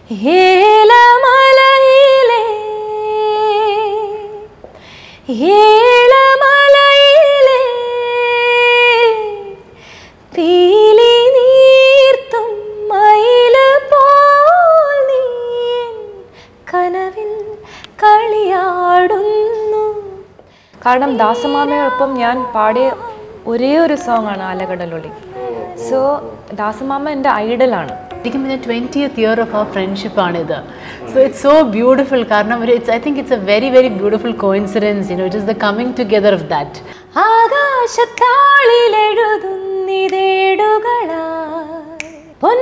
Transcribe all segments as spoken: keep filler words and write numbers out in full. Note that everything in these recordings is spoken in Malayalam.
ഏലമലയിലെ ഏലമലയിലെ പീലി നീർത്തും മയില് പോൽ നീ കനവിൽ കളിയാടുന്നു. കാരണം ദാസമാമയോടൊപ്പം ഞാൻ പാടിയ ഒരേ ഒരു സോങ് ആണ് ആലകടലൊളി. സോ ദാസമാമ എൻ്റെ ഐഡലാണ്. ശരിക്കും പിന്നെ twentieth year of our friendship ആണിത്. So it's so beautiful. കാരണം ഒരു it's I think it's a very very beautiful coincidence. You know it is the coming together of that. ആകാശത്താളിലെഴുതുന്നിതേടുകളായി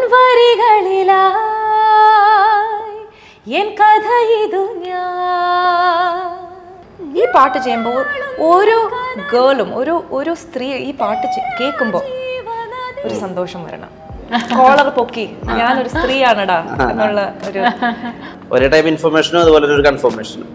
പൊൻവരികളിലായി എൻ കഥ ഇതു ഞാൻ. ഈ പാട്ട് ചെയ്യുമ്പോൾ ഓരോ ഗേളും ഒരു ഒരു സ്ത്രീ ഈ പാട്ട് കേൾക്കുമ്പോൾ ഒരു സന്തോഷം വരണം. കോളർ പൊക്കി ഞാനൊരു സ്ത്രീയാണടാ എന്നുള്ള ഒരു ഒരേ ടൈപ്പ് ഇൻഫർമേഷനും അതുപോലെ ഒരു കൺഫർമേഷനും.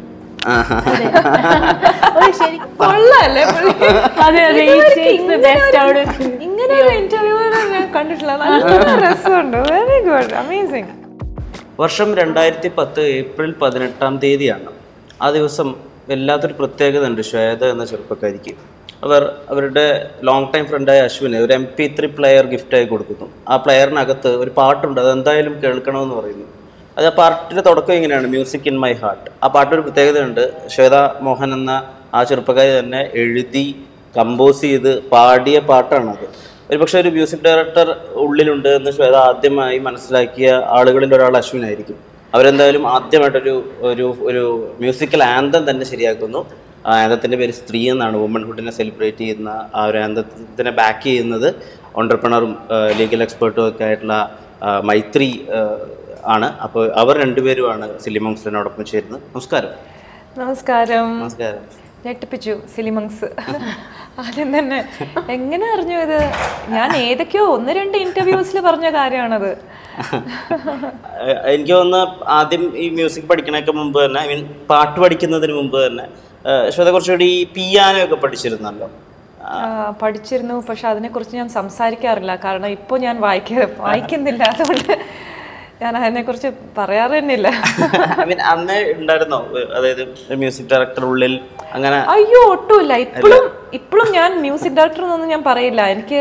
ഇങ്ങനെ ഒരു ഇന്റർവ്യൂ ഞാൻ കണ്ടിട്ടില്ല. നല്ല രസമുണ്ട്. Very good, amazing. വർഷം രണ്ടായിരത്തി പത്ത് ഏപ്രിൽ പതിനെട്ടാം തീയതിയാണ്. ആ ദിവസം വല്ലാത്തൊരു പ്രത്യേകത ഉണ്ട് ശ്വേത എന്ന ചെറുപ്പക്കാരിക്ക്. അവർ അവരുടെ ലോങ് ടൈം ഫ്രണ്ടായ അശ്വിന് ഒരു എം പി ത്രീ പ്ലെയർ ഗിഫ്റ്റായി കൊടുക്കുന്നു. ആ പ്ലെയറിനകത്ത് ഒരു പാട്ടുണ്ട്, അതെന്തായാലും കേൾക്കണമെന്ന് പറയുന്നു. അത് ആ പാട്ടിൻ്റെ തുടക്കം ഇങ്ങനെയാണ്, മ്യൂസിക് ഇൻ മൈ ഹാർട്ട്. ആ പാട്ടൊരു പ്രത്യേകതയുണ്ട്. ശ്വേത മോഹൻ എന്ന ആ ചെറുപ്പക്കാരി തന്നെ എഴുതി കമ്പോസ് ചെയ്ത് പാടിയ പാട്ടാണത്. ഒരു പക്ഷേ ഒരു മ്യൂസിക് ഡയറക്ടർ ഉള്ളിലുണ്ട് എന്ന് ശ്വേത ആദ്യമായി മനസ്സിലാക്കിയ ആളുകളിൽ ഒരാൾ അശ്വിനായിരിക്കും. അവരെന്തായാലും ആദ്യമായിട്ടൊരു ഒരു ഒരു മ്യൂസിക്കൽ ആന്തം തന്നെ ശരിയാക്കുന്നു. ആ ആന്തത്തിൻ്റെ പേര് സ്ത്രീ എന്നാണ്. വുമൺഹുഡിനെ സെലിബ്രേറ്റ് ചെയ്യുന്ന ആ ഒരു ആന്തത്തിനെ ബാക്ക് ചെയ്യുന്നത് ഓൺട്രപ്രണറും ലീഗൽ എക്സ്പേർട്ടും ഒക്കെ ആയിട്ടുള്ള മൈത്രി ആണ്. അപ്പോൾ അവർ രണ്ടുപേരുമാണ് സിലിമങ്സിനോടൊപ്പം ചേരുന്നത്. നമസ്കാരം. നമസ്കാരം. നമസ്കാരം. ഞെട്ടിപ്പിച്ചു സിലിമങ്സ്. ആദ്യം തന്നെ എങ്ങനെ അറിഞ്ഞു ഇത്? ഞാൻ ഏതൊക്കെയോ ഒന്ന് രണ്ട് ഇന്റർവ്യൂസിൽ പറഞ്ഞ കാര്യമാണത്. എനിക്ക് തോന്നുന്നു ആദ്യം ഈ മ്യൂസിക് പഠിക്കണൊക്കെ മുമ്പ് തന്നെ, ഐ മീൻ പാട്ട് പഠിക്കുന്നതിന് മുമ്പ് തന്നെ ശ്വേത കുറച്ചുകൂടി ഈ പിയാനോ ഒക്കെ പഠിച്ചിരുന്നല്ലോ. പഠിച്ചിരുന്നു, പക്ഷെ അതിനെക്കുറിച്ച് ഞാൻ സംസാരിക്കാറില്ല. കാരണം ഇപ്പോൾ ഞാൻ വായിക്ക വായിക്കുന്നില്ല അതുകൊണ്ട് ഞാൻ അതിനെക്കുറിച്ച് പറയാറ് തന്നെയില്ല. അന്ന് ഉണ്ടായിരുന്നോ, അതായത് മ്യൂസിക് ഡയറക്ടർ ഉള്ളിൽ അങ്ങനെ? അയ്യോ, ഒട്ടുമില്ല. ഇപ്പോഴും ഇപ്പോഴും ഞാൻ മ്യൂസിക് ഡയറക്ടർ എന്നൊന്നും ഞാൻ പറയില്ല. എനിക്ക്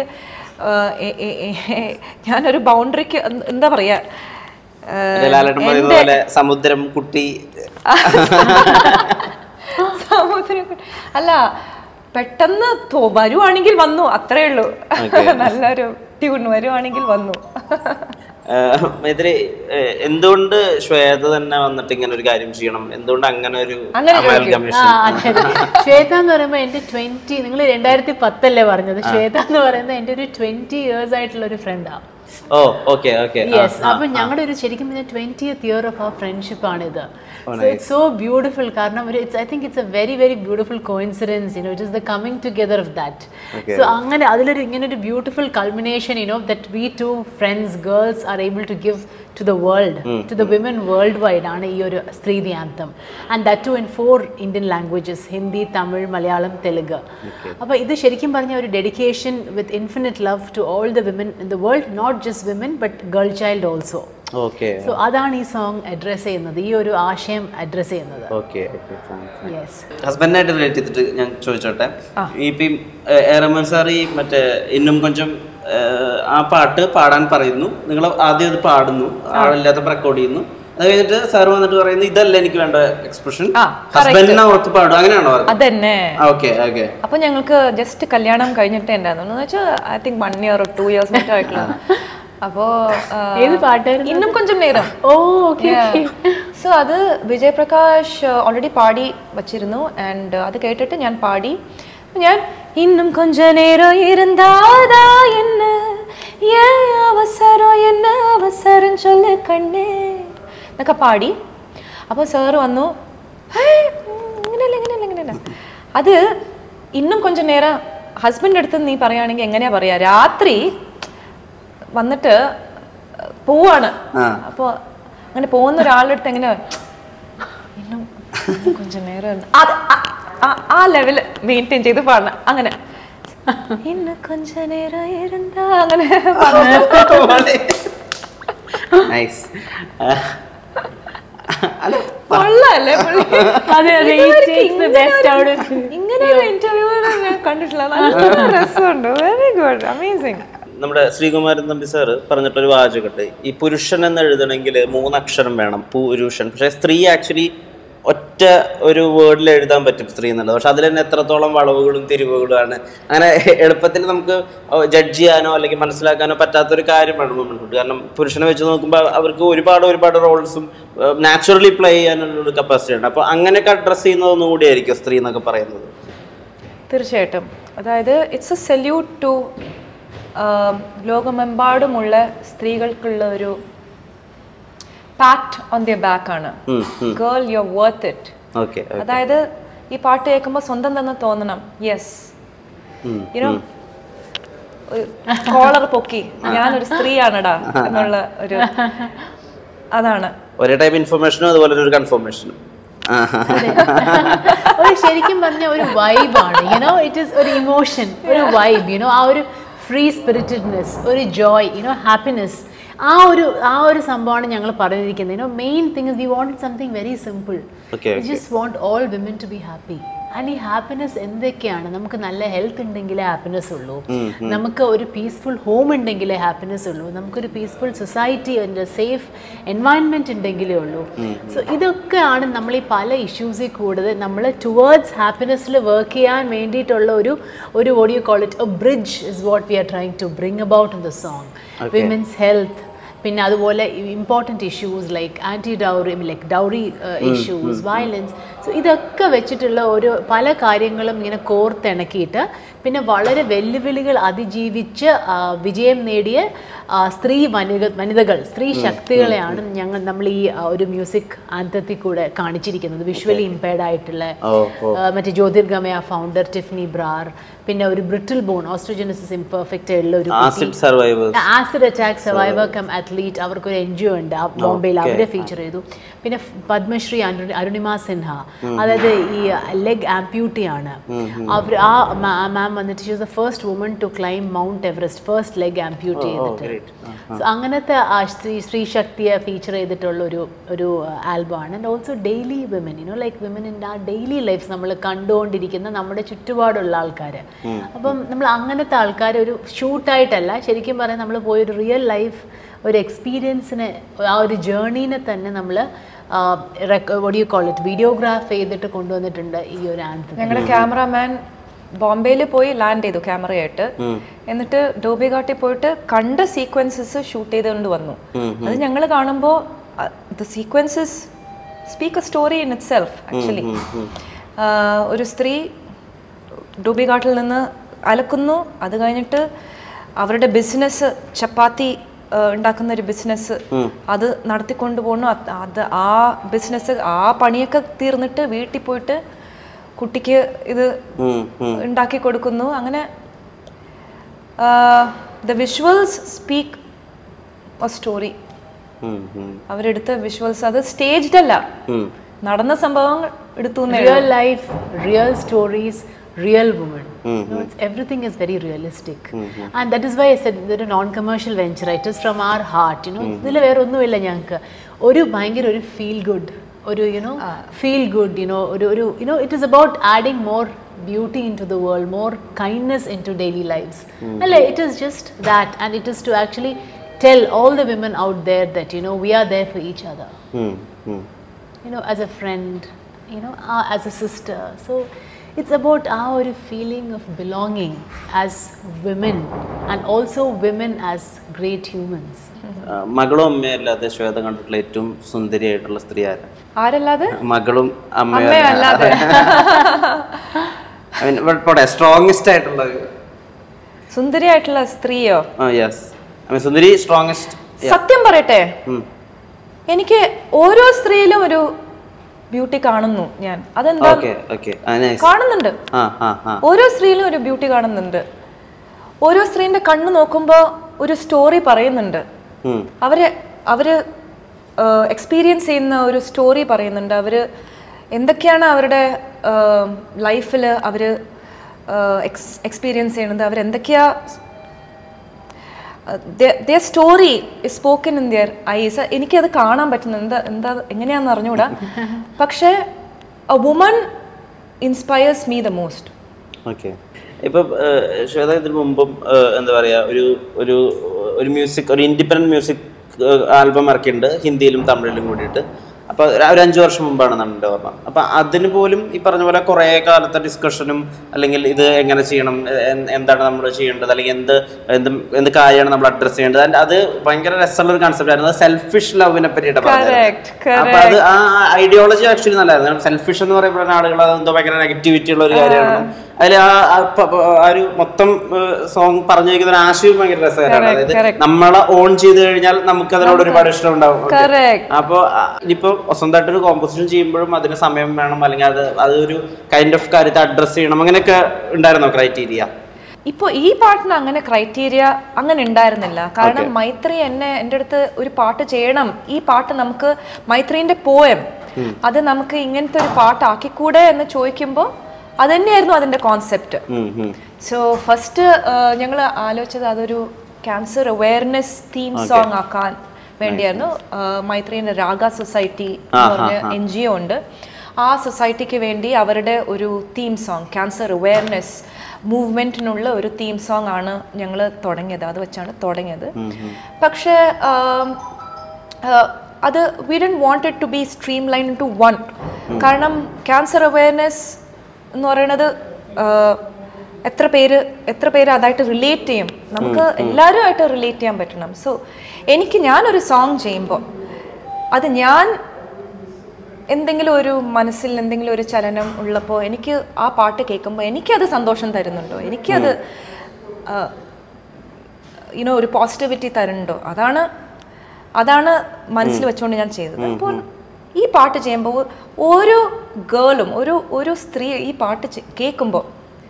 ഞാനൊരു ബൗണ്ടറിക്ക് എന്താ പറയാ, സമുദ്രം കുട്ടി സമുദ്രം അല്ല, പെട്ടെന്ന് വരുവാണെങ്കിൽ വന്നു, അത്രേ ഉള്ളൂ. നല്ലൊരു ട്യൂൺ വരുവാണെങ്കിൽ വന്നു. എന്തുകൊണ്ട് ശ്വേത തന്നെ വന്നിട്ട് ഇങ്ങനെ ഒരു കാര്യം ചെയ്യണം? എന്തുകൊണ്ട് അങ്ങനെ ഒരു ശ്വേത എന്ന് പറയുമ്പോൾ എന്റെ ട്വന്റി, നിങ്ങൾ രണ്ടായിരത്തി പത്തല്ലേ പറഞ്ഞത്? ശ്വേത എന്ന് പറയുന്നത് എന്റെ ഒരു ട്വന്റി ഇയേഴ്സ് ആയിട്ടുള്ള ഒരു ഫ്രണ്ടാണ്. Oh okay okay. യെസ്. അപ്പൊ ഞങ്ങളുടെ ഒരു ശരിക്കും twentieth year of our friendship ആണിത്. So it's so beautiful. കാരണം ഒരു it's I think it's a very very beautiful coincidence. You know it is the coming together of that. So അങ്ങനെ അതിലൊരു ഇങ്ങനെ ഒരു beautiful culmination, you know, that we two friends girls are able to give to the world, mm. to the women worldwide ആണ് ഈ ഒരു സ്ത്രീതി anthem. And that too in four Indian languages, Hindi, Tamil, Malayalam, Telugu. അപ്പോൾ ഇത് ശരിക്കും പറഞ്ഞ ഒരു dedication with infinite love to all the women in the world, not just women but girl child also. Okay. So അതാണ് ഈ സോങ് അഡ്രസ് ചെയ്യുന്നത്, ഈ ഒരു ആശയം അഡ്രസ് ചെയ്യുന്നത്. Okay okay. യെസ്. ഹസ്ബൻഡിനായിട്ട് റിലേറ്റ് ചെയ്തിട്ട് ഞാൻ ചോദിച്ചോട്ടെ, ഇപ്പം റഹ്മാൻ സാർ ഈ മറ്റേ ഇന്നും കൊഞ്ചം ആ പാട്ട് പാടാൻ പറയുന്നു, നിങ്ങൾ ആദ്യം അത് പാടുന്നു, ആളില്ലാത്തപ്പോൾ റെക്കോർഡ് ചെയ്യുന്നു, അത് കഴിഞ്ഞിട്ട് സാർ വന്നിട്ട് പറയുന്നു ഇതല്ല എനിക്ക് വേണ്ട എക്സ്പ്രഷൻ, ഹസ്ബൻഡിനെ ഓർത്ത് പാടും, അങ്ങനെയാണോ? അതന്നെ. Okay okay. അപ്പൊ ഞങ്ങൾക്ക് ജസ്റ്റ് കല്യാണം കഴിഞ്ഞിട്ടേ ഉണ്ടായിരുന്നു, വെച്ചാൽ I think one year two years മറ്റോ ആയിട്ടുള്ള. അപ്പോ ഏത് പാട്ടായിരുന്നു? ഇന്നും കൊഞ്ചം നേരം. ഓ ഓക്കെ. സോ അത് വിജയ് പ്രകാശ് ഓൾറെഡി പാടി വച്ചിരുന്നു. ആൻഡ് അത് കേട്ടിട്ട് ഞാൻ പാടി. ഞാൻ இன்னும் கொஞ்ச நேரம் இருந்தாதா என்ன ஏன் அவசரம் என்ன அவசரம் சொல்லு கண்ணே എന്നൊക്കെ പാടി. അപ്പോൾ സാറ് വന്നു, ഇങ്ങനെയല്ല ഇങ്ങനെയല്ല ഇങ്ങനെയല്ല, അത് ഇന്നും കൊഞ്ചം നേരം ഹസ്ബൻഡ് അടുത്ത് നീ പറയുകയാണെങ്കിൽ എങ്ങനെയാ പറയാ, രാത്രി വന്നിട്ട് പോവാണ്, അപ്പോൾ അങ്ങനെ പോകുന്ന ഒരാളുടെ അടുത്ത് എങ്ങനെ ഇന്നും കൊഞ്ചം നേരം ആ ലെവല് മെയിൻറ്റെയിൻ ചെയ്ത് പാടണം. അങ്ങനെ ഇന്ന് കൊഞ്ച നേരം ഇരുന്നാ അങ്ങനെ കൊള്ളാല്ലേ പുള്ളി? അതെ അതെ, he takes the best out of it. ഇങ്ങനെ ഒരു ഇന്റർവ്യൂ ഞാൻ കണ്ടിട്ടില്ല. നല്ല രസമുണ്ട്. Very good, amazing. നമ്മുടെ ശ്രീകുമാരൻ തമ്പി സാറ് പറഞ്ഞിട്ടൊരു വാചകട്ടെ, ഈ പുരുഷൻ എന്ന് എഴുതണമെങ്കിൽ മൂന്നക്ഷരം വേണം, പുരുഷൻ. പക്ഷെ സ്ത്രീ ആക്ച്വലി ഒറ്റ ഒരു വേർഡിൽ എഴുതാൻ പറ്റും സ്ത്രീ എന്നുള്ളത്. പക്ഷെ അതിൽ തന്നെ എത്രത്തോളം വളവുകളും തിരിവുകളുമാണ്. അങ്ങനെ എളുപ്പത്തിൽ നമുക്ക് ജഡ്ജ് ചെയ്യാനോ അല്ലെങ്കിൽ മനസ്സിലാക്കാനോ പറ്റാത്തൊരു കാര്യമാണ് വുമൺഹുഡ്. കാരണം പുരുഷനെ വെച്ച് നോക്കുമ്പോൾ അവർക്ക് ഒരുപാട് ഒരുപാട് റോൾസും നാച്ചുറലി പ്ലേ ചെയ്യാനുള്ള കപ്പാസിറ്റി ഉണ്ട്. അപ്പോൾ അങ്ങനെയൊക്കെ അഡ്രസ്സ് ചെയ്യുന്നതൊന്നും കൂടിയായിരിക്കും സ്ത്രീ എന്നൊക്കെ പറയുന്നത്. തീർച്ചയായിട്ടും. അതായത് ഇറ്റ്സ് എ സല്യൂട്ട് ടു ലോകമെമ്പാടുമുള്ള സ്ത്രീകൾക്കുള്ള ഒരു പാറ്റ് ഓൺ ദിയർ ബാക്ക് ആണ്. Girl you are worth it. അതായത് ഈ പാട്ട് കേൾക്കുമ്പോൾ സ്വന്തം തന്നെ തോന്നണം, യെസ് യുനോ കോളർ പൊക്കി ഞാനൊരു സ്ത്രീയാണടാ എന്നുള്ള ഒരു, അതാണ് ഒരേ ടൈപ്പ് ഇൻഫർമേഷനും അതുപോലെ ഒരു കൺഫർമേഷനും. ഒരു ശരിക്കും പറഞ്ഞ ഒരു വൈബാണ്, യുനോ ഇറ്റ് ഈസ് ഒരു ഇമോഷൻ, ഒരു വൈബ്, യുനോ ആ ഒരു ഫ്രീ സ്പിരിറ്റഡ്നെസ്, ഒരു ജോയ്, യുനോ ഹാപ്പിനെസ്, ആ ഒരു ആ ഒരു സംഭവമാണ് ഞങ്ങൾ പറഞ്ഞിരിക്കുന്നത്. You know main thing is we want something very simple. We just want all women to be happy. And ഈ ഹാപ്പിനെസ് എന്തൊക്കെയാണ്? നമുക്ക് നല്ല ഹെൽത്ത് ഉണ്ടെങ്കിലേ ഹാപ്പിനെസ് ഉള്ളൂ, നമുക്ക് ഒരു പീസ്ഫുൾ ഹോം ഉണ്ടെങ്കിലേ ഹാപ്പിനെസ് ഉള്ളൂ, നമുക്കൊരു പീസ്ഫുൾ സൊസൈറ്റി, ഒരു സേഫ് എൻവയൺമെൻറ്റ് ഉണ്ടെങ്കിലേ ഉള്ളൂ. സോ ഇതൊക്കെയാണ് നമ്മൾ ഈ പല ഇഷ്യൂസിൽ കൂടുതൽ നമ്മൾ ടുവേർഡ്സ് ഹാപ്പിനെസ്സിൽ വർക്ക് ചെയ്യാൻ വേണ്ടിയിട്ടുള്ള ഒരു ഒരു what you call it a bridge is what we are trying to bring about in the song. Women's health, പിന്നെ അതുപോലെ important issues like anti dowry, like dowry issues, violence. So ഇതൊക്കെ വെച്ചിട്ടുള്ള ഒരു പല കാര്യങ്ങളും ഇങ്ങനെ കോർത്തിണക്കിയിട്ട് പിന്നെ വളരെ വെല്ലുവിളികൾ അതിജീവിച്ച് വിജയം നേടിയ സ്ത്രീ വനിത വനിതകൾ സ്ത്രീ ശക്തികളെയാണ് ഞങ്ങൾ നമ്മൾ ഈ ഒരു മ്യൂസിക് ആന്തത്തിൽ കൂടെ കാണിച്ചിരിക്കുന്നത്. വിഷ്വലി ഇംപയർഡ് ആയിട്ടുള്ള മറ്റേ ജ്യോതിർഗമയ ഫൗണ്ടർ ടിഫ്നി ബ്രാർ, പിന്നെ ഒരു ബ്രിട്ടിൽ ബോൺ ഓസ്ട്രോജനസിസ് ഇംപെർഫെക്റ്റ് ഉള്ള ഒരു acid attack survivor cum athlete, അവർക്കൊരു എൻ ജി ഒ ഉണ്ട് ബോംബെയിൽ, അവരെ ഫീച്ചർ ചെയ്തു. പിന്നെ പത്മശ്രീ അരുണിമ സിൻഹ, അതായത് ഈ ലെഗ് ആംപ്യൂട്ടി ആണ് അവർ. ആ മാം വന്നിട്ട് she was the first woman to climb Mount Everest, first leg amputee ചെയ്തിട്ട്. സോ അങ്ങനത്തെ സ്ത്രീ സ്ത്രീ ശക്തിയെ ഫീച്ചർ ചെയ്തിട്ടുള്ള ഒരു ഒരു ആൽബമാണ്. And also daily women, you know like women in a daily life നമ്മൾ കണ്ടുകൊണ്ടിരിക്കുന്ന നമ്മുടെ ചുറ്റുപാടുള്ള ആൾക്കാർ. അപ്പം നമ്മൾ അങ്ങനത്തെ ആൾക്കാർ ഒരു ഷൂട്ടായിട്ടല്ല, ശരിക്കും പറയാൻ നമ്മൾ പോയൊരു റിയൽ ലൈഫ് ഒരു എക്സ്പീരിയൻസിനെ, ആ ഒരു ജേർണീനെ തന്നെ നമ്മൾ what you call it videograph ചെയ്തിട്ട് കൊണ്ടുവന്നിട്ടുണ്ട് ഈ ഒരു ആന്തം. ഞങ്ങളുടെ ക്യാമറാമാൻ ബോംബെയിൽ പോയി ലാൻഡ് ചെയ്തു ക്യാമറയായിട്ട്. എന്നിട്ട് ഡോബി ഘാട്ടിൽ പോയിട്ട് കണ്ട സീക്വൻസസ് ഷൂട്ട് ചെയ്തുകൊണ്ട് വന്നു. അത് ഞങ്ങൾ കാണുമ്പോൾ the sequences speak a story in itself. Actually ഒരു സ്ത്രീ ഡോബി ഘാട്ടിൽ നിന്ന് അലക്കുന്നു, അത് കഴിഞ്ഞിട്ട് അവരുടെ ബിസിനസ് ചപ്പാത്തി ഉണ്ടാക്കുന്ന ഒരു ബിസിനസ് അത് നടത്തിക്കൊണ്ട് പോകുന്നു. അത് ആ ബിസിനസ് ആ പണിയൊക്കെ തീർന്നിട്ട് വീട്ടിൽ പോയിട്ട് കുട്ടിക്ക് ഇത് ഉണ്ടാക്കി കൊടുക്കുന്നു. അങ്ങനെ the visuals speak a story. അവരെടുത്ത വിഷ്വൽസ് അത് സ്റ്റേജ്ഡ് അല്ല, നടന്ന സംഭവങ്ങൾ എടുത്തു. Real life, real stories, real woman. Mm-hmm. You know, it's, everything is very realistic. Mm-hmm. And that is why I said it's a non-commercial venture. It is from our heart. You know, ഇതിൽ വേറെ ഒന്നുമില്ല ഞങ്ങൾക്ക്. ഒരു ഭയങ്കര ഒരു ഫീൽ ഗുഡ്, ഒരു you know feel good. You know, ഒരു ഒരു you know it is about adding more beauty into the world, more kindness into daily lives. അല്ലേ, it is just that, and it is to actually tell all the women out there that you know we are there for each other. Mm-hmm. You know, as a friend, you know, uh, as a sister. So it's about our feeling of belonging as women and also women as great humans. മകളും അമ്മയല്ലാതെ ശ്വേത കണ്ടിട്ടുള്ള ഏറ്റവും സുന്ദരിയായിട്ടുള്ള സ്ത്രീ ആരാ? ആരല്ലാതെ? മകളും അമ്മയല്ലാതെ സ്ട്രോങ്സ്റ്റ് ആയിട്ടുള്ള സുന്ദരിയായിട്ടുള്ള സ്ത്രീയോ? യെസ്, സുന്ദരി സ്ട്രോങ്സ്റ്റ്. സത്യം പറയട്ടെ, എനിക്ക് ഓരോ സ്ത്രീയിലും ഒരു ബ്യൂട്ടി കാണുന്നു ഞാൻ. അതെന്താ കാണുന്നുണ്ട്, ഓരോ സ്ത്രീയിലും ഒരു ബ്യൂട്ടി കാണുന്നുണ്ട്. ഓരോ സ്ത്രീന്റെ കണ്ണ് നോക്കുമ്പോ ഒരു സ്റ്റോറി പറയുന്നുണ്ട്. അവര് അവര് എക്സ്പീരിയൻസ് ചെയ്യുന്ന ഒരു സ്റ്റോറി പറയുന്നുണ്ട്. അവര് എന്തൊക്കെയാണ് അവരുടെ ലൈഫിൽ അവര് എക്സ്പീരിയൻസ് ചെയ്യുന്നത്, അവരെന്തൊക്കെയാ their story is spoken in their eyes. എനിക്കത് കാണാൻ പറ്റുന്നു എന്താ എന്താ എങ്ങനെയാണെന്ന് അറിഞ്ഞൂടാ. പക്ഷേ a woman inspires me the most. Okay. ഇപ്പം ശ്വേത ഇതിന് മുമ്പും എന്താ പറയുക ഒരു ഒരു ഒരു മ്യൂസിക് ഒരു ഇൻഡിപെൻഡൻറ്റ് മ്യൂസിക് ആൽബം ഇറക്കിയിട്ടുണ്ട് ഹിന്ദിയിലും തമിഴിലും കൂടിയിട്ട്. അപ്പോൾ ഒരു അഞ്ച് വർഷം മുമ്പാണ് നമ്മുടെ ഓർമ്മ. അപ്പം അതിന് പോലും ഈ പറഞ്ഞ പോലെ കുറേ കാലത്തെ ഡിസ്കഷനും അല്ലെങ്കിൽ ഇത് എങ്ങനെ ചെയ്യണം, എന്താണ് നമ്മൾ ചെയ്യേണ്ടത്, അല്ലെങ്കിൽ എന്ത് എന്ത് എന്ത് കാര്യമാണ് നമ്മൾ അഡ്രസ്സ് ചെയ്യേണ്ടത്, അത് ഭയങ്കര രസമുള്ള ഒരു കൺസെപ്റ്റ് ആയിരുന്നു. സെൽഫിഷ് ലവിനെ പറ്റിയിട്ട് പറഞ്ഞത്. അപ്പം അത് ആ ഐഡിയോളജി ആക്ച്വലി നല്ലതായിരുന്നു. സെൽഫിഷ് എന്ന് പറയുമ്പോഴാണ് ആളുകൾ അതെന്തോ ഭയങ്കര നെഗറ്റിവിറ്റി ഉള്ള ഒരു കാര്യമാണ്. അതിൽ ആ ഒരു മൊത്തം സോങ് പറഞ്ഞിരിക്കുന്ന ഒരു ആശയം ഭയങ്കര രസകരമാണ്. അതായത് നമ്മളെ ഓൺ ചെയ്ത് കഴിഞ്ഞാൽ നമുക്ക് അതിനോട് ഒരുപാട് ഇഷ്ടം ഉണ്ടാവും. അപ്പോൾ ഇനിയിപ്പോ സ്വന്തമായിട്ടൊരു കോമ്പോസിഷൻ ചെയ്യുമ്പോഴും അതിന് സമയം വേണം, അല്ലെങ്കിൽ അത് അതൊരു കൈൻഡ് ഓഫ് കാര്യത്തെ അഡ്രസ് ചെയ്യണം, അങ്ങനെയൊക്കെ ഉണ്ടായിരുന്നോ ക്രൈറ്റീരിയ? ഇപ്പോൾ ഈ പാട്ടിന് അങ്ങനെ ക്രൈറ്റീരിയ അങ്ങനെ ഉണ്ടായിരുന്നില്ല. കാരണം മൈത്രി എന്നെ എൻ്റെ അടുത്ത് ഒരു പാട്ട് ചെയ്യണം, ഈ പാട്ട് നമുക്ക് മൈത്രീൻ്റെ പോയം അത് നമുക്ക് ഇങ്ങനത്തെ ഒരു പാട്ടാക്കിക്കൂടെ എന്ന് ചോദിക്കുമ്പോൾ അത് തന്നെയായിരുന്നു അതിൻ്റെ കോൺസെപ്റ്റ്. സോ ഫസ്റ്റ് ഞങ്ങൾ ആലോചിച്ചത് അതൊരു ക്യാൻസർ അവയർനെസ് തീം സോങ് ആക്കാൻ വേണ്ടിയായിരുന്നു. മൈത്രീൻ്റെ രാഗ സൊസൈറ്റി എന്ന് പറഞ്ഞ എൻ ജി ഒ ഉണ്ട്. ആ സൊസൈറ്റിക്ക് വേണ്ടി അവരുടെ ഒരു തീം സോങ്, ക്യാൻസർ അവയർനെസ് മൂവ്മെൻറ്റിനുള്ള ഒരു തീം സോങ് ആണ് ഞങ്ങൾ തുടങ്ങിയത്. അത് വെച്ചാണ് തുടങ്ങിയത്. പക്ഷേ അത് we didn't want it to be streamline into one. കാരണം ക്യാൻസർ അവയർനെസ് എന്ന് പറയുന്നത് എത്ര പേര് എത്ര പേര് അതായിട്ട് റിലേറ്റ് ചെയ്യും, നമുക്ക് എല്ലാവരുമായിട്ട് റിലേറ്റ് ചെയ്യാൻ പറ്റണം. സോ എനിക്ക് ഞാനൊരു സോങ് ചെയ്യുമ്പോൾ അത് ഞാൻ എന്തെങ്കിലും ഒരു മനസ്സിൽ എന്തെങ്കിലും ഒരു ചലനം ഉള്ളപ്പോൾ എനിക്ക് ആ പാട്ട് കേൾക്കുമ്പോൾ എനിക്കത് സന്തോഷം തരുന്നുണ്ടോ, എനിക്കത് യുനോ ഒരു പോസിറ്റിവിറ്റി തരുന്നുണ്ടോ, അതാണ് അതാണ് മനസ്സിൽ വെച്ചുകൊണ്ട് ഞാൻ ചെയ്തത്. അപ്പോൾ ഈ പാട്ട് ചെയ്യുമ്പോൾ ഓരോ ഗേളും ഒരു ഒരു സ്ത്രീ ഈ പാട്ട് കേൾക്കുമ്പോൾ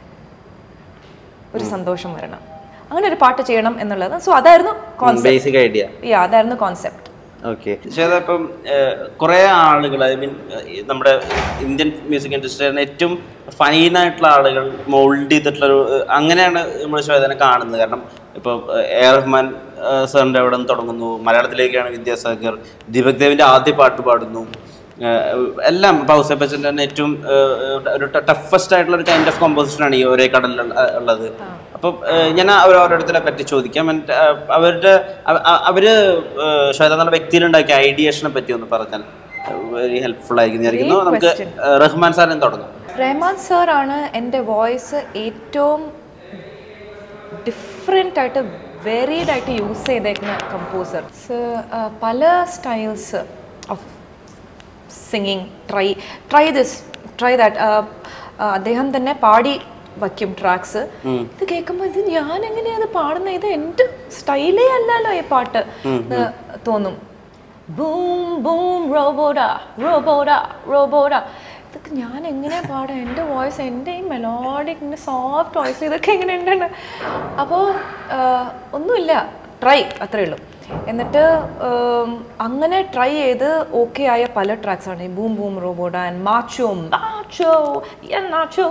ഒരു സന്തോഷം വരണം, അങ്ങനെ ഒരു പാട്ട് ചെയ്യണം എന്നുള്ളത്. സോ അതായിരുന്നു ബേസിക് ഐഡിയ. യാ അതായിരുന്നു കോൺസെപ്റ്റ്. ഓക്കെ. ശ്വേത, ഇപ്പം കുറേ ആളുകൾ ഐ മീൻ നമ്മുടെ ഇന്ത്യൻ മ്യൂസിക് ഇൻഡസ്ട്രിയിൽ ഏറ്റവും ഫൈനായിട്ടുള്ള ആളുകൾ മോൾഡ് ചെയ്തിട്ടുള്ളൊരു അങ്ങനെയാണ് നമ്മൾ ശ്വേതനെ കാണുന്നത്. കാരണം ഇപ്പോൾ എ ആർ റഹ്മാൻ സാറിൻ്റെ അവിടെ നിന്ന് തുടങ്ങുന്നു, മലയാളത്തിലേക്കാണ് വിദ്യാസാഗർ, ദീപക് ദേവിൻ്റെ ആദ്യ പാട്ട് പാടുന്നു, എല്ലാം ഔസേപ്പ് ബച്ചൻ്റെ തന്നെ ഏറ്റവും ഒരു ടഫസ്റ്റ് ആയിട്ടുള്ള ഒരു കൈൻഡ് ഓഫ് കോമ്പോസിഷനാണ് ഈ ഒരേ കടലിൽ ഉള്ളത്. അപ്പം ഞാൻ ഓരോരുത്തരെ പറ്റി ചോദിക്കാം. അവരുടെ അവര് ശ്വേത എന്നുള്ള വ്യക്തിയിലുണ്ടാക്കിയ ഐഡിയേഷനെ പറ്റി ഒന്ന് പറഞ്ഞാൽ വെരി ഹെൽപ്ഫുൾ ആയിരിക്കും വിചാരിക്കുന്നു. നമുക്ക് റഹ്മാൻ സാറിന് തുടങ്ങാം. റഹ്മാൻ സാറാണ് എൻ്റെ വോയിസ് ഏറ്റവും ഡിഫറെൻ്റ് ആയിട്ട് വേരിയഡ് ആയിട്ട് യൂസ് ചെയ്തേക്കുന്ന കമ്പോസർ. പല styles of singing try try this try that അദ്ദേഹം തന്നെ പാടി വയ്ക്കും ട്രാക്സ്. ഇത് കേൾക്കുമ്പോൾ ഇത് ഞാൻ എങ്ങനെയാ അത് പാടുന്നത്, ഇത് എൻ്റെ സ്റ്റൈലേ അല്ലല്ലോ ഈ പാട്ട് എന്ന് തോന്നും. ബൂം ബൂം റോബോഡാ റോബോഡാ റോബോഡാ, ഇതൊക്കെ ഞാൻ എങ്ങനെയാ പാടുക, എൻ്റെ വോയിസ് എൻ്റെ ഈ മെലോഡിക് എൻ്റെ സോഫ്റ്റ് വോയിസ് ഇതൊക്കെ എങ്ങനെ ഉണ്ടെന്ന്. അപ്പോൾ ഒന്നുമില്ല, ട്രൈ അത്രയേ ഉള്ളൂ. എന്നിട്ട് അങ്ങനെ ട്രൈ ചെയ്ത് ഓക്കെ ആയ പല ട്രാക്സാണ് ഈ ബൂം ബൂം റോബോഡ ആൻഡ് മാച്ചോ മാച്ചോ നാച്ചോ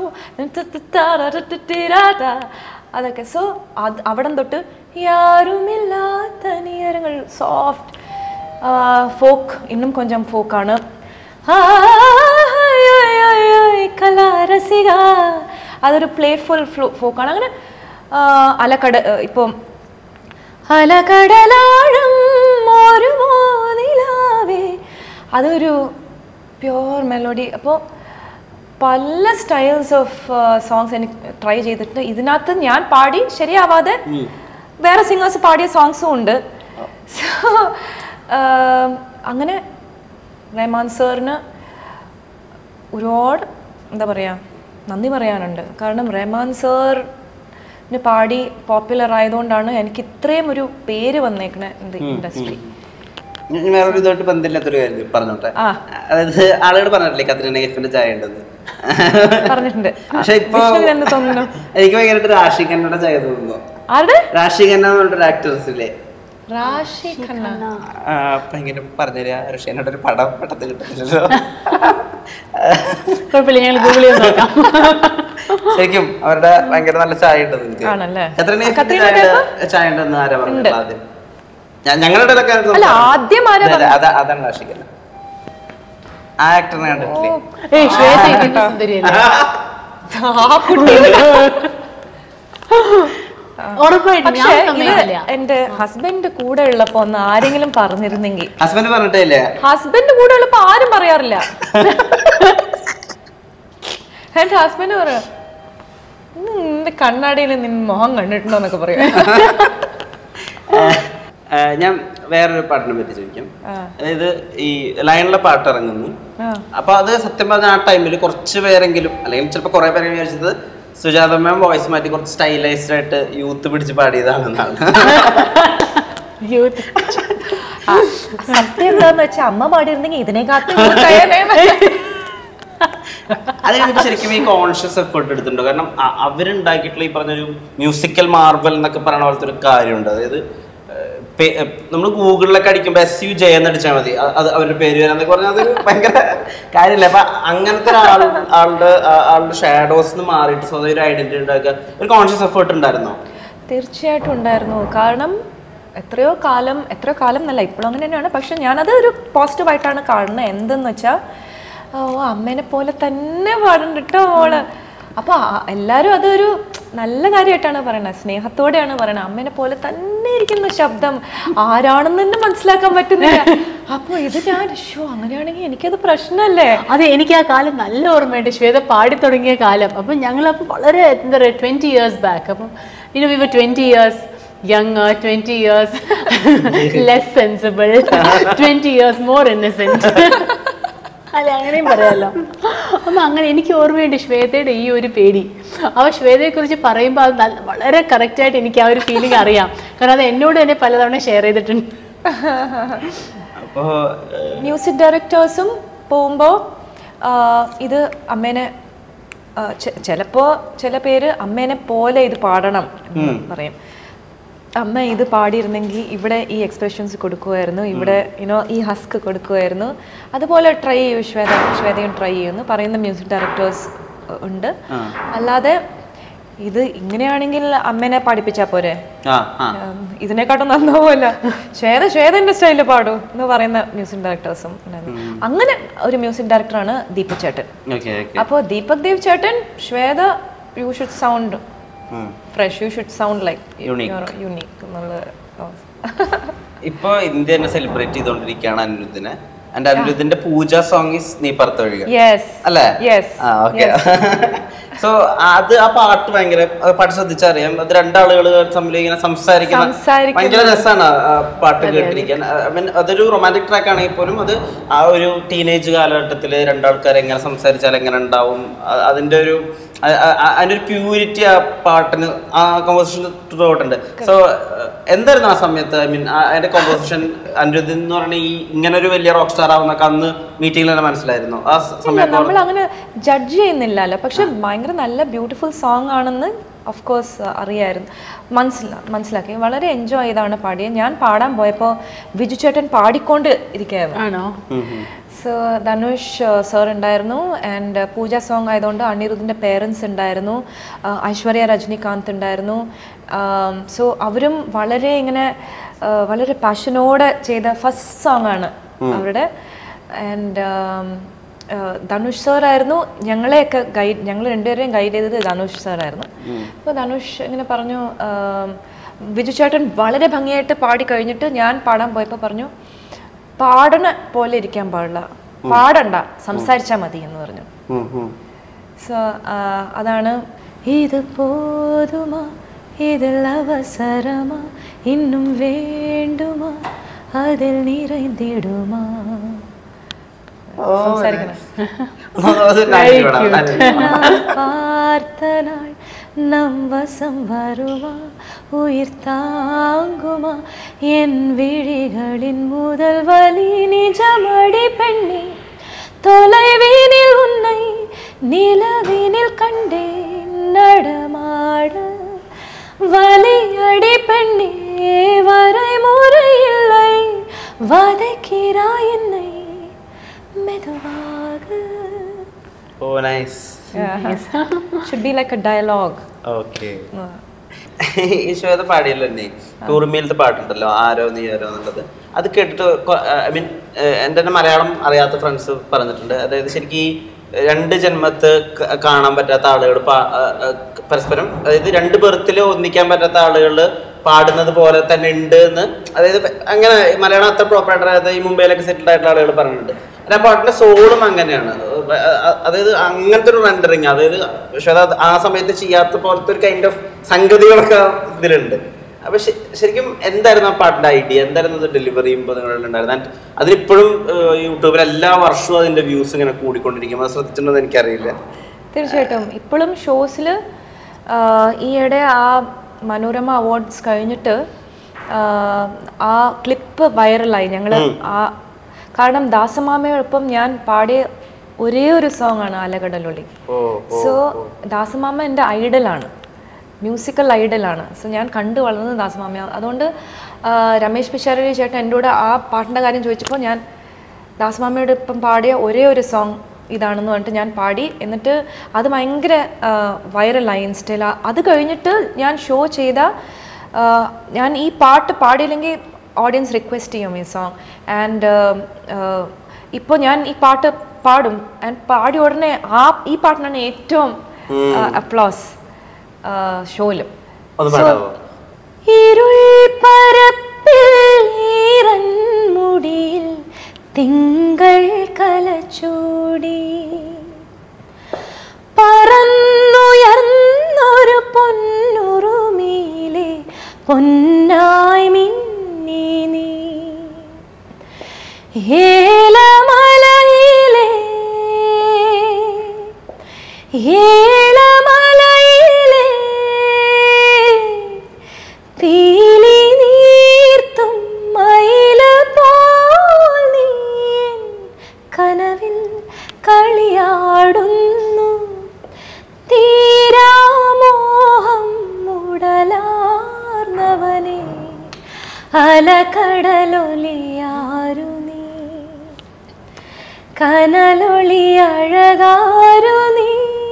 അതൊക്കെ. സോ അത് അവിടം തൊട്ട് യാരുമില്ലാത്ത നിയരങ്ങൾ സോഫ്റ്റ് ഫോക്ക്, ഇന്നും കൊഞ്ചം ഫോക്കാണ്. കലാരസിക അതൊരു പ്ലേഫുൾ ഫ്ലോ ഫോക്കാണ്. അങ്ങനെ അലക്കട ഇപ്പം അലകടലാഴം ഒരു മോനിലാവേ അതൊരു പ്യോർ മെലോഡി. അപ്പോൾ പല സ്റ്റൈൽസ് ഓഫ് സോങ്സ് എനിക്ക് ട്രൈ ചെയ്തിട്ട് ഇതിനകത്ത് ഞാൻ പാടി ശരിയാവാതെ വേറെ സിംഗേഴ്സ് പാടിയ സോങ്സും ഉണ്ട്. സോ അങ്ങനെ റഹ്മാൻ സാറിന് ഒരുപാട് എന്താ പറയുക നന്ദി പറയാനുണ്ട്. കാരണം റഹ്മാൻ സാർ പാടി പോപ്പുലർ ആയതുകൊണ്ടാണ് എനിക്ക് ഇത്രയും ഒരു പേര് വന്നേക്കണ ഇൻഡസ്ട്രി. വേറൊരു ഇതോട്ട് ബന്ധമില്ലാത്തൊരു കാര്യം പറഞ്ഞോട്ടെ. അതായത് ആളുകൾ പറഞ്ഞിട്ടില്ലേ കത്രീന കൈഫിന്റെ ചായ ഉണ്ടെന്ന് പറഞ്ഞിട്ടുണ്ട്. പക്ഷെ ഇപ്പൊ തോന്നുന്നു എനിക്ക് ഭയങ്കരമായിട്ട് റാഷി ഖന്നയുടെ ചായ തോന്നുന്നു. ആരുടെ? റാഷി ഖന്ന എന്ന് പറഞ്ഞിട്ടൊരു ആക്ട്രസില്ലേ, റാഷി ഖന്ന. അപ്പൊ ഇങ്ങനെ പറഞ്ഞുതരാ റഷ്യനോട് ഒരു പടം പെട്ടെന്ന് കിട്ടുന്നില്ലല്ലോ. കുഴപ്പമില്ല, ഞങ്ങൾ ഗൂഗിൾ ചെയ്ത് നോക്കാം. ശരിക്കും അവരുടെ ഭയങ്കര നല്ല ചായ ഉണ്ട് നിങ്ങൾക്ക്. ആണല്ലേ? ചായ ഉണ്ടെന്ന് ആരാ പറഞ്ഞത് ആദ്യം? ഞങ്ങളുടെ ആദ്യം അതാണ് രാഷിക്കല്ല. ആ ആക്ടറിനെ കണ്ടിട്ടില്ലേ? എന്റെ ഹസ്ബൻഡ് കൂടെ ഉള്ളപ്പോ ഒന്ന് ആരെങ്കിലും പറഞ്ഞിരുന്നെങ്കിൽ. ഹസ്ബൻഡ് പറഞ്ഞിട്ടേ ഹസ്ബൻഡ് കൂടെ ഉള്ളപ്പോ ആരും പറയാറില്ല. എന്റെ ഹസ്ബൻഡ് പറയാ നിന്റെ കണ്ണാടിയിൽ നിന്ന് മോഹം കണ്ടിട്ടുണ്ടോ എന്നൊക്കെ പറയാ. ഞാൻ വേറൊരു പാട്ടിനെ പറ്റി ചോദിക്കാം. അതായത് ഈ ലൈനിലെ പാട്ട് ഇറങ്ങുന്നു. അപ്പൊ അത് സത്യം പറഞ്ഞ ആ ടൈമിൽ കുറച്ച് പേരെങ്കിലും അല്ലെങ്കിൽ ചിലപ്പോ കുറെ പേരെ വിചാരിച്ചത് സുജാത മാം വോയിസ് മാറ്റി കുറച്ച് സ്റ്റൈലൈസ്ഡ് ആയിട്ട് യൂത്ത് പിടിച്ച് പാടിയതാണെന്നാണ്. സത്യം എന്താന്ന് വെച്ചാൽ അമ്മ പാടിയിരുന്നെങ്കിൽ ഇതിനെക്കാട്ടും അത് കഴിഞ്ഞിട്ട് ശരിക്കും ഈ കോൺഷ്യസ് എഫേർട്ട് എടുത്തിട്ടുണ്ടോ? കാരണം അവരുണ്ടാക്കിയിട്ടുള്ള ഈ പറഞ്ഞൊരു മ്യൂസിക്കൽ മാർബൽ എന്നൊക്കെ പറയുന്ന പോലത്തെ ഒരു കാര്യമുണ്ട്. അതായത് നമ്മൾ ഗൂഗിളിലൊക്കെ അടിക്കുമ്പോൾ എസ് യു ജെ എന്ന് അടിച്ചാൽ മതി അത് അവരുടെ പേര് വരാന്നൊക്കെ പറഞ്ഞാൽ അത് ഭയങ്കര കാര്യമില്ല. അപ്പൊ അങ്ങനത്തെ ഒരാൾ ആളുടെ ആളുടെ ഷാഡോസ് നിന്ന് മാറിയിട്ട് സ്വന്തം ഒരു ഐഡന്റിറ്റി ഉണ്ടാക്കുക ഒരു കോൺഷ്യസ് എഫേർട്ട് ഉണ്ടായിരുന്നോ? തീർച്ചയായിട്ടും ഉണ്ടായിരുന്നു. കാരണം എത്രയോ കാലം എത്രയോ കാലം എന്നല്ല ഇപ്പോഴും അങ്ങനെ തന്നെയാണ്. പക്ഷെ ഞാനത് ഒരു പോസിറ്റീവായിട്ടാണ് കാണുന്നത്. എന്തെന്ന് വെച്ചാൽ ഓ അമ്മേനെ പോലെ തന്നെ പാടുന്നുണ്ട് കേട്ടോ മോള്. അപ്പോൾ എല്ലാവരും അതൊരു നല്ല കാര്യമായിട്ടാണ് പറയുന്നത്, സ്നേഹത്തോടെയാണ് പറയുന്നത്. അമ്മേനെ പോലെ തന്നെ ഇരിക്കുന്ന ശബ്ദം ആരാണെന്ന് തന്നെ മനസ്സിലാക്കാൻ പറ്റുന്നില്ല. അപ്പോൾ ഇത് ഞാൻ ഷോ അങ്ങനെയാണെങ്കിൽ എനിക്കത് പ്രശ്നമല്ലേ? അതെ, എനിക്ക് ആ കാലം നല്ല ഓർമ്മയുണ്ട്, ശ്വേത പാടി തുടങ്ങിയ കാലം. അപ്പം ഞങ്ങളപ്പോൾ വളരെ എന്താ പറയുക ട്വൻറ്റി ഇയേഴ്സ് ബാക്ക്. അപ്പം you know we were twenty years younger, twenty years less sensible, twenty years more innocent. അല്ല അങ്ങനെയും പറയാമല്ലോ. അപ്പം അങ്ങനെ എനിക്ക് ഓർമ്മയുണ്ട് ശ്വേതയുടെ ഈ ഒരു പേടി. അപ്പോൾ ശ്വേതയെക്കുറിച്ച് പറയുമ്പോൾ അത് നല്ല വളരെ കറക്റ്റായിട്ട് എനിക്ക് ആ ഒരു ഫീലിംഗ് അറിയാം. കാരണം അത് എന്നോട് തന്നെ പലതവണ ഷെയർ ചെയ്തിട്ടുണ്ട്. അപ്പോൾ മ്യൂസിക് ഡയറക്ടേഴ്സും പോകുമ്പോൾ ഇത് അമ്മേനെ ചിലപ്പോൾ ചില പേര് അമ്മേനെ പോലെ ഇത് പാടണം പറയും. അമ്മ ഇത് പാടിയിരുന്നെങ്കിൽ ഇവിടെ ഈ എക്സ്പ്രഷൻസ് കൊടുക്കുമായിരുന്നു, ഇവിടെ യുനോ ഈ ഹസ്ക് കൊടുക്കുമായിരുന്നു, അതുപോലെ ട്രൈ ചെയ്യൂ ശ്വേത ശ്വേതയും ട്രൈ ചെയ്യുമെന്ന് പറയുന്ന മ്യൂസിക് ഡയറക്ടേഴ്സ് ഉണ്ട്. അല്ലാതെ ഇത് ഇങ്ങനെയാണെങ്കിൽ അമ്മേനെ പാടിപ്പിച്ചാൽ പോരെ, ഇതിനെക്കാട്ടും നന്നാവുമല്ല, ശ്വേത ശ്വേതന്റെ സ്റ്റൈലിൽ പാടൂ എന്ന് പറയുന്ന മ്യൂസിക് ഡയറക്ടേഴ്സും ഉണ്ടായിരുന്നു. അങ്ങനെ ഒരു മ്യൂസിക് ഡയറക്ടറാണ് ദീപക് ചേട്ടൻ. അപ്പോൾ ദീപക് ദേവ് ചേട്ടൻ Shweta you should sound fresh, you should sound like unique. You're unique എന്നുള്ള. ഇപ്പൊ ഇന്ത്യ തന്നെ സെലിബ്രേറ്റ് ചെയ്തോണ്ടിരിക്കുകയാണ് അനിരുദ്ധിനെ. ആൻഡ് അനിരുദ്ധിന്റെ പൂജ സോങ് ഈസ് നീ പറത്തൊഴുക അല്ലേ? ഓക്കെ. സോ അത് ആ പാട്ട് ഭയങ്കര പാട്ട് ശ്രദ്ധിച്ചറിയാം. അത് രണ്ടാളുകൾ തമ്മിൽ ഇങ്ങനെ സംസാരിക്കുന്ന ഭയങ്കര രസമാണ് പാട്ട് കേട്ടിരിക്കാൻ. ഐ മീൻ അതൊരു റൊമാൻറ്റിക് ട്രാക്ക് ആണെങ്കിൽ പോലും അത് ആ ഒരു ടീനേജ് കാലഘട്ടത്തിൽ രണ്ടാൾക്കാർ എങ്ങനെ സംസാരിച്ചാൽ എങ്ങനെ ഉണ്ടാവും അതിന്റെ ഒരു അതിൻ്റെ ഒരു പ്യൂരിറ്റി ആ പാട്ടിന് ആ കോമ്പോസിഷൻ ത്രൂഔട്ടുണ്ട്. സോ എന്തായിരുന്നു ആ സമയത്ത്? ഐ മീൻ അതിന്റെ കോമ്പോസിഷൻ അനിരുദ്ധ് എന്ന് പറഞ്ഞ ഈ ഇങ്ങനെ ഒരു വലിയ റോക്ക് സ്റ്റാർ ആവുന്നൊക്കെ അന്ന് മീറ്റിംഗിൽ തന്നെ മനസ്സിലായിരുന്നു ആ സമയത്ത്? നമ്മൾ അങ്ങനെ ജഡ്ജ് ചെയ്യുന്നില്ലല്ലോ, പക്ഷെ ഭയങ്കര നല്ല ബ്യൂട്ടിഫുൾ സോങ് ആണെന്ന് ഓഫ് കോഴ്സ് അറിയായിരുന്നു, മനസ്സിലാ മനസ്സിലാക്കി വളരെ എൻജോയ് ചെയ്താണ് പാടിയത്. ഞാൻ പാടാൻ പോയപ്പോൾ വിജു ചേട്ടൻ പാടിക്കൊണ്ട് ഇരിക്കുകയായിരുന്നു. സോ ധനുഷ് സർ ഉണ്ടായിരുന്നു. ആൻഡ് പൂജ സോങ് ആയതുകൊണ്ട് അനിരുദ്ധിൻ്റെ പേരൻസ് ഉണ്ടായിരുന്നു, ഐശ്വര്യ രജനികാന്ത് ഉണ്ടായിരുന്നു. സോ അവരും വളരെ ഇങ്ങനെ വളരെ പാഷനോടെ ചെയ്ത ഫസ്റ്റ് സോങ് ആണ് അവരുടെ. ആൻഡ് ധനുഷ് സാർ ആയിരുന്നു ഞങ്ങളെയൊക്കെ ഗൈഡ്, ഞങ്ങൾ രണ്ടുപേരെയും ഗൈഡ് ചെയ്തത് ധനുഷ് സാറായിരുന്നു. അപ്പോൾ ധനുഷ് ഇങ്ങനെ പറഞ്ഞു, വിജു ചേട്ടൻ വളരെ ഭംഗിയായിട്ട് പാടി കഴിഞ്ഞിട്ട് ഞാൻ പാടാൻ പോയപ്പോൾ പറഞ്ഞു പാടണ പോലെ ഇരിക്കാൻ പാടില്ല, പാടണ്ട, സംസാരിച്ചാൽ മതി എന്ന് പറഞ്ഞു. സോ അതാണ് ഇത് പോതുമാ ഇതിൽ അവസരമാ ഇന്നും വേണ്ടുമാ അതിൽ നിറൈന്തിടുമാ പാർത്തനാൾ നം വസം വരുമാ உயிர் தாங்குமா என் விழிகளின் முதல் வலி நிஜமடி பெண்ணே தொலைவினில் உன்னை நிலவினில் கண்டேன் நடமாட வலியடி பெண்ணே வரைமுறை இல்லை வதைக்கிறாய் என்னை மெதுவாக oh nice. Should be like a dialogue. Okay. ഈ ശ്വേത പാടിയല്ലോ തന്നെ ടൂർമിയിലത്തെ പാട്ടുണ്ടല്ലോ ആരോ നീ ആരോ എന്നുള്ളത്. അത് കേട്ടിട്ട് ഐ മീൻ എൻ്റെ തന്നെ മലയാളം അറിയാത്ത ഫ്രണ്ട്സ് പറഞ്ഞിട്ടുണ്ട്. അതായത് ശരിക്കും ഈ രണ്ട് ജന്മത്ത് കാണാൻ പറ്റാത്ത ആളുകൾ പരസ്പരം, അതായത് രണ്ട് ബർത്തിൽ ഒന്നിക്കാൻ പറ്റാത്ത ആളുകൾ പാടുന്നത് പോലെ തന്നെ ഉണ്ട് എന്ന്. അതായത് അങ്ങനെ മലയാളം അത്ര പ്രോപ്പറായിട്ട് അതായത് ഈ മുംബൈയിലൊക്കെ സെറ്റിൽഡ് ആയിട്ടുള്ള ആളുകൾ പറഞ്ഞിട്ടുണ്ട്. ആ പാട്ടിന്റെ സോളും അങ്ങനെയാണ്. അതായത് അങ്ങനത്തെ ഒരു റെൻഡറിങ്, അതായത് പക്ഷെ അത് ആ സമയത്ത് ചെയ്യാത്ത പോലത്തെ ഒരു കൈൻഡ് ഓഫ് സംഗതികളൊക്കെ ഇതിലുണ്ട്. അപ്പൊ ശരിക്കും എന്തായിരുന്നു ആ പാട്ടിന്റെ ഐഡിയ, എന്തായിരുന്നു ഡെലിവറി ചെയ്യുമ്പോൾ നിങ്ങളുണ്ടായിരുന്നത്? ആൻഡ് അതിലിപ്പോഴും യൂട്യൂബിൽ എല്ലാ വർഷവും അതിന്റെ വ്യൂസ് ഇങ്ങനെ കൂടിക്കൊണ്ടിരിക്കും. അത് ശ്രദ്ധിച്ചിട്ടുണ്ടോ എന്ന് എനിക്കറിയില്ല. തീർച്ചയായിട്ടും ഇപ്പോഴും ഷോസിൽ ഈയിടെ ആ മനോരമ അവാർഡ്സ് കഴിഞ്ഞിട്ട് ആ ക്ലിപ്പ് വൈറലായി. ഞങ്ങൾ ആ കാരണം ദാസമാമയോടൊപ്പം ഞാൻ പാടിയ ഒരേ ഒരു സോങ് ആണ് അലകടലൊളി. സോ ദാസമാമ എൻ്റെ ഐഡലാണ്, മ്യൂസിക്കൽ ഐഡലാണ്. സോ ഞാൻ കണ്ടു വളർന്നത് ദാസമാമ. അതുകൊണ്ട് രമേശ് പിഷാരടി ചേട്ടൻ എൻ്റെ കൂടെ ആ പാട്ടിൻ്റെ കാര്യം ചോദിച്ചപ്പോൾ ഞാൻ ദാസമാമയോട് ഇപ്പം പാടിയ ഒരേ ഒരു സോങ് ഇതാണെന്ന് പറഞ്ഞിട്ട് ഞാൻ പാടി. എന്നിട്ട് അത് ഭയങ്കര വൈറലായി ഇൻസ്റ്റയിൽ. അത് കഴിഞ്ഞിട്ട് ഞാൻ ഷോ ചെയ്ത ഞാൻ ഈ പാട്ട് പാടിയില്ലെങ്കിൽ ഓഡിയൻസ് റിക്വസ്റ്റ് ചെയ്യും ഈ സോങ്. ആൻഡ് ഇപ്പോൾ ഞാൻ ഈ പാട്ട് പാടും. ആൻഡ് പാടിയ ഉടനെ ആ ഈ പാട്ടിനാണ് ഏറ്റവും അപ്ലോസ് ഷോയിലും. ഇരുൾ പരപ്പിൽ ഈറൻമുടിയിൽ തിങ്കൾ കലച്ചൂടി പറന്നുയർന്നൊരു പൊന്നുറുമീലെ പൊന്നായി മിന്നി നീ ഏലമലയിലെ ഏലമലയിലെ പീലി നീർത്തും മയില പോൽ നീ കനവിൽ കളിയാടുന്നു തീരാമോഹം മുടലാർന്നവനെ അലകടലൊലിയാരു നീ കനലൊളി അഴകാരു നീ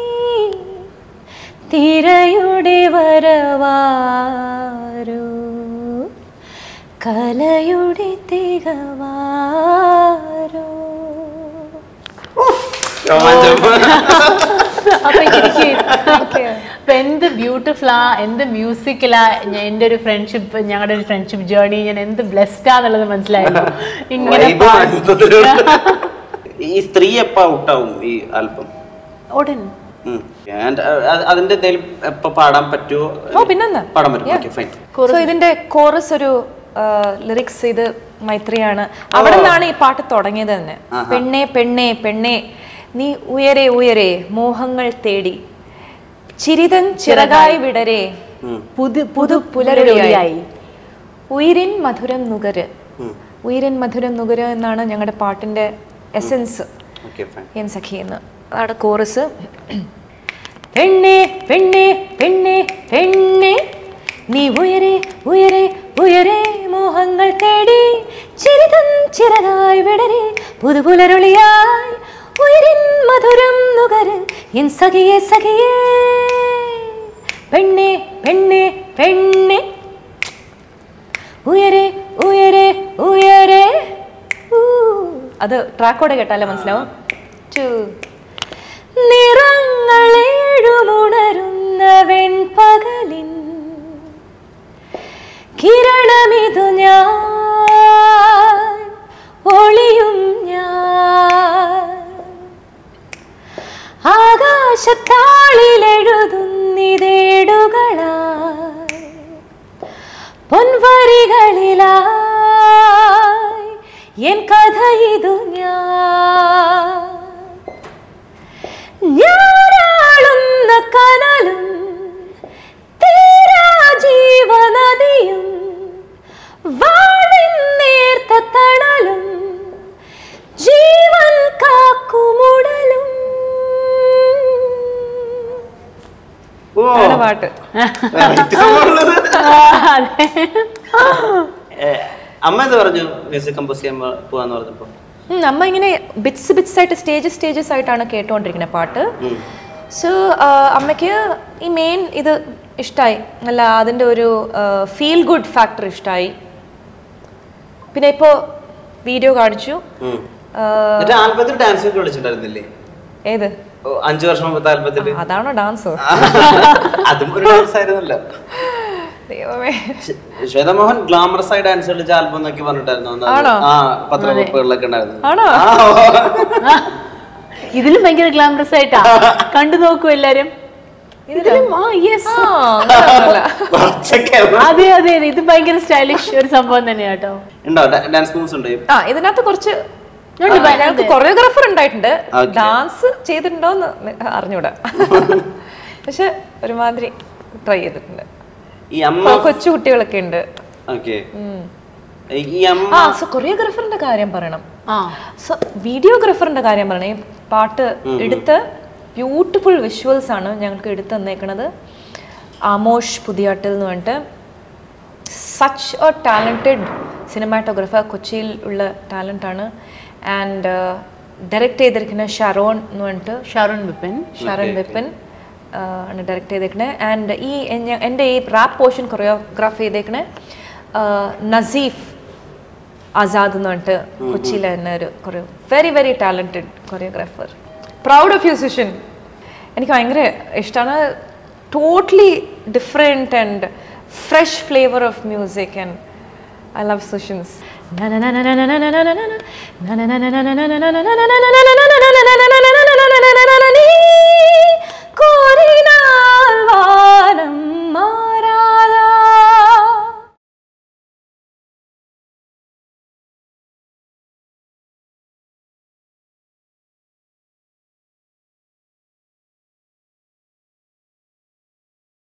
തിരയുടെ വരവാരു കലയുടെ തികവാരോ. അപ്പൊ എന്ത് ബ്യൂട്ടിഫുൾ ആ, എന്ത് മ്യൂസിക്കലാ. എൻ്റെ ഒരു ഫ്രണ്ട്ഷിപ്പ്, ഞങ്ങളുടെ ഒരു ഫ്രണ്ട്ഷിപ്പ് ജേർണി ഞാൻ എന്ത് ബ്ലെസ്ഡ് ആന്നുള്ളത് മനസ്സിലായിരുന്നു. ഇങ്ങനെ ഈ സ്ത്രീ എപ്പോ ഔട്ടാവും ഈ ആൽബം? ഉടൻ അതിന്റെ എന്തെങ്കിലും എപ്പോ പാടാൻ പറ്റുമോ? പിന്നെന്താ പാടാൻ പറ്റും. ഫൈൻ. സോ ഇതിന്റെ കോറസ് ഒരു ലിറിക്സ് ഇത് മൈത്രിയാണ്. അവിടെ നിന്നാണ് ഈ പാട്ട് തുടങ്ങിയത് തന്നെ. പെണ്ണേ പെണ്ണേ പെണ്ണേ നീ ഉയരെ ഉയരെ മോഹങ്ങൾ തേടി ചിരിതൻ ചിറകായി വിടരെ പുതു പുതു പുലരൊളിയായി ഉയിരിൻ മധുരം നുകര്. ഉയിരിൻ മധുരം നുകര് എന്നാണ് ഞങ്ങളുടെ പാട്ടിന്റെ എസെൻസ്. എൻ സഖി എന്ന് അതാണ് കോറസ്. പെണ്ണേ പെണ്ണേ പെണ്ണേ പെണ്ണേ നീ ഉയരെ ഉയരെ ഉയരെ മോഹങ്ങൾ തേടി ചിരിതൻ ചിറകായി വിടരെ പുതുപുലരൊളിയായി ഉയിരിൻ മധുരം നുകര് എൻ സഖിയേ സഖിയേ പെണ്ണേ പെണ്ണേ പെണ്ണേ ഉയരെ ഉയരെ ഉയരെ. അത് ട്രാക്കോടെ കേട്ടാലേ മനസ്സിലാവും. നിറങ്ങളേഴുമുണരുന്ന വെൺപകലിൻ കിരണമിതു ഞാൻ ഒളിയും ഞാൻ ആകാശത്താളിലെഴുതുന്നിതേടുകളായി പൊൻവരികളിലായി എൻ കഥ ഇതു ഞാൻ ഞാനാളുന്ന കനലും തീരാ ജീവനദിയും വാഴിൻ നേർത്ത തണലും ജീവൻ കാക്കുമുടലും. പാട്ട് അമ്മ എന്താ പറഞ്ഞു മ്യൂസിക് കമ്പോസ് ചെയ്യാൻ പോവാന്ന് പറഞ്ഞപ്പോ? അമ്മ ഇങ്ങനെ ബിറ്റ്സ് ബിറ്റ്സ് ആയിട്ട് സ്റ്റേജസ് സ്റ്റേജസ് ആയിട്ടാണ് കേട്ടുകൊണ്ടിരിക്കുന്നത് പാട്ട്. സോ അമ്മയ്ക്ക് ഈ മെയിൻ ഇത് ഇഷ്ടമായി, അല്ല അതിൻ്റെ ഒരു ഫീൽ ഗുഡ് ഫാക്ടർ ഇഷ്ടമായി. പിന്നെ ഇപ്പോൾ വീഡിയോ കാണിച്ചു. ഏത് അഞ്ചു വർഷം മുമ്പത്തെ ആൽബത്തിൽ അതാണോ ഡാൻസോ? അതും ഒരു ഡാൻസ് ആയിരുന്നല്ലോ. ശ്വേതമോഹൻ ഗ്ലാമറസ് ആയി ഡാൻസ് കളിച്ച ആൽബം എന്നൊക്കെ പറഞ്ഞിട്ടായിരുന്നു. ആ പത്രക്കുറിപ്പുകളിലൊക്കെ ഉണ്ടായിരുന്നു. ഇതിലും ഭയങ്കര ഗ്ലാമറസ് ആയിട്ടാ കണ്ടു നോക്കൂ എല്ലാരും. അതെ അതെ ഇത് ഭയങ്കര സ്റ്റൈലിഷ് ഒരു സംഭവം തന്നെയാട്ടോ. ആ ഇതിനകത്ത് കുറച്ച് കൊറിയോഗ്രാഫർ ഉണ്ടായിട്ടുണ്ട്, ഡാൻസ് ചെയ്തിട്ടുണ്ടോന്ന് അറിഞ്ഞൂടാ. പക്ഷെ ഒരുമാതിരി ട്രൈ ചെയ്തിട്ടുണ്ട്. കൊച്ചു കുട്ടികളൊക്കെ ഉണ്ട്. ആ സോ കൊറിയോഗ്രാഫറിന്റെ കാര്യം പറയണം, സോ വീഡിയോഗ്രാഫറിന്റെ കാര്യം പറയണം. ഈ പാട്ട് എടുത്ത് ബ്യൂട്ടിഫുൾ വിഷ്വൽസ് ആണ് ഞങ്ങൾക്ക് എടുത്ത് തന്നേക്കണത്. ആമോഷ് പുതിയാട്ടിൽ എന്ന് പറഞ്ഞിട്ട് സച്ച് എ ടാലൻറ്റഡ് സിനിമാറ്റോഗ്രാഫർ, കൊച്ചിയിൽ ഉള്ള ടാലൻ്റാണ്. ആൻഡ് ഡയറക്റ്റ് ചെയ്തിരിക്കുന്ന ഷാരോൺ എന്ന് പറഞ്ഞിട്ട് ഷാരോൺ വിപിൻ ഷാരോൺ വിപിൻ ആണ് ഡയറക്റ്റ് ചെയ്തേക്കണേ. ആൻഡ് ഈ എൻ്റെ ഈ റാപ്പ് പോർഷൻ കൊറിയോഗ്രാഫ് ചെയ്തേക്കണേ നസീഫ് ആസാദ് എന്ന് പറഞ്ഞിട്ട് കൊച്ചിയിലെ തന്നെ ഒരു choreo very very talented choreographer. Proud of you Sushin. എനിക്ക് ഭയങ്കര ഇഷ്ടമാണ്. Totally different and fresh flavour of music and I love സുഷിൻസ്.